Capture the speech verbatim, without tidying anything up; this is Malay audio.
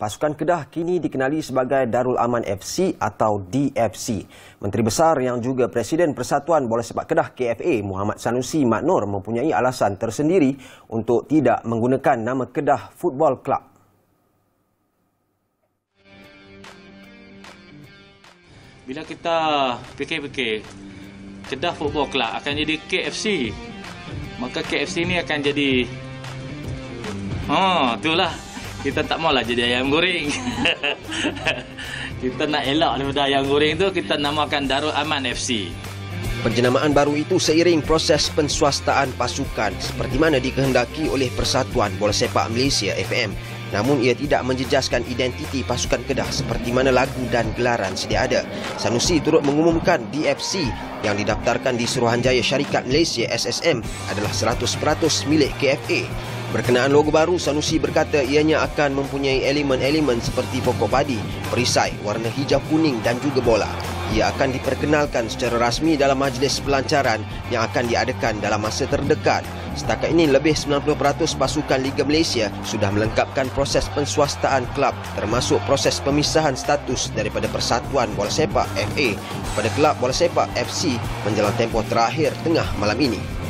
Pasukan Kedah kini dikenali sebagai Darul Aman F C atau D F C. Menteri Besar yang juga Presiden Persatuan Bola Sepak Kedah K F A, Muhammad Sanusi Mat Noor mempunyai alasan tersendiri untuk tidak menggunakan nama Kedah Football Club. Bila kita fikir-fikir Kedah Football Club akan jadi K F C, maka K F C ni akan jadi oh, itulah. Kita tak maulah jadi ayam goreng. Kita nak elak daripada ayam goreng tu, kita namakan Darul Aman F C. Penjenamaan baru itu seiring proses penswastaan pasukan seperti mana dikehendaki oleh Persatuan Bola Sepak Malaysia F M. Namun ia tidak menjejaskan identiti pasukan Kedah seperti mana lagu dan gelaran sedia ada. Sanusi turut mengumumkan D F C yang didaftarkan di Suruhanjaya Syarikat Malaysia S S M adalah seratus peratus milik K F A. Berkenaan logo baru, Sanusi berkata ianya akan mempunyai elemen-elemen seperti pokok padi, perisai, warna hijau kuning dan juga bola. Ia akan diperkenalkan secara rasmi dalam majlis pelancaran yang akan diadakan dalam masa terdekat. Setakat ini, lebih sembilan puluh peratus pasukan Liga Malaysia sudah melengkapkan proses penswastaan kelab termasuk proses pemisahan status daripada Persatuan Bola Sepak F A kepada Kelab Bola Sepak F C menjelang tempoh terakhir tengah malam ini.